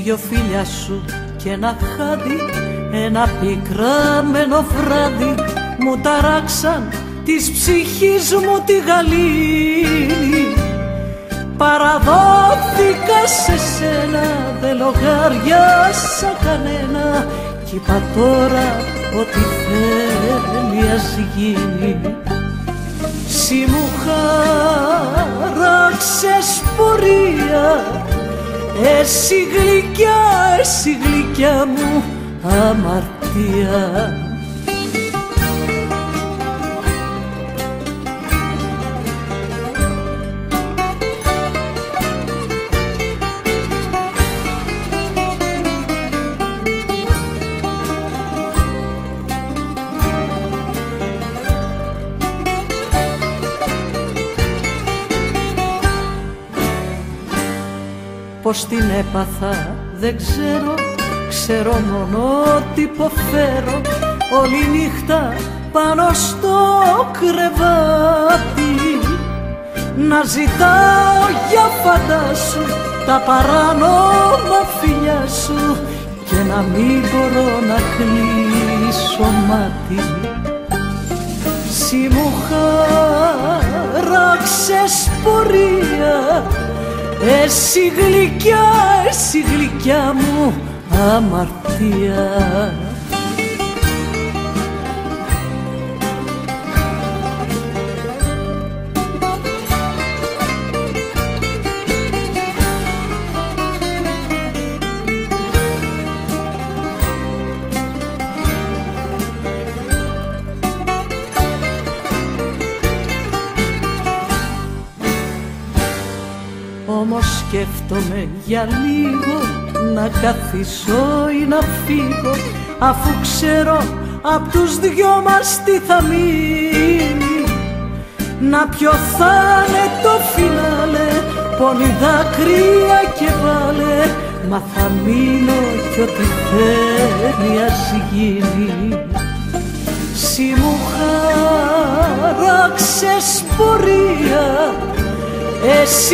δυο φίλια σου και ένα χάδι, ένα πικραμένο βράδυ μου ταράξαν της ψυχής μου τη γαλήνη. Παραδόθηκα σε σένα, δεν λογαριάσα κανένα κι είπα τώρα ό,τι θέλει ας γίνει. Συ μου χάραξες πορεία, εσύ γλυκιά μου αμαρτία. Πώς την έπαθα δεν ξέρω, ξέρω μόνο ότι υποφέρω όλη νύχτα πάνω στο κρεβάτι. Να ζητάω για φαντάσου τα παράνομα φιλιά σου και να μην μπορώ να κλείσω μάτι. Συ μου χάραξες πορεία, εσύ γλυκιά μου αμαρτία. Όμως σκέφτομαι για λίγο να καθίσω ή να φύγω, αφού ξέρω απ' τους δυο μας τι θα μείνει. Να ποιο θα είναι το φινάλε, πόνοι δάκρυα και βάλε, μα θα μείνω κι ό,τι θέλει ας γίνει. Συ μου χάραξες πορεία, εσύ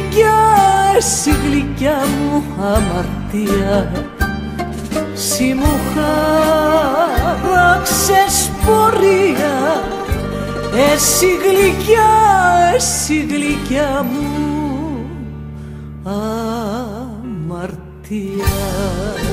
γλυκιά μου αμαρτία. Συ μου χάραξες πορεία, εσύ γλυκιά μου αμαρτία.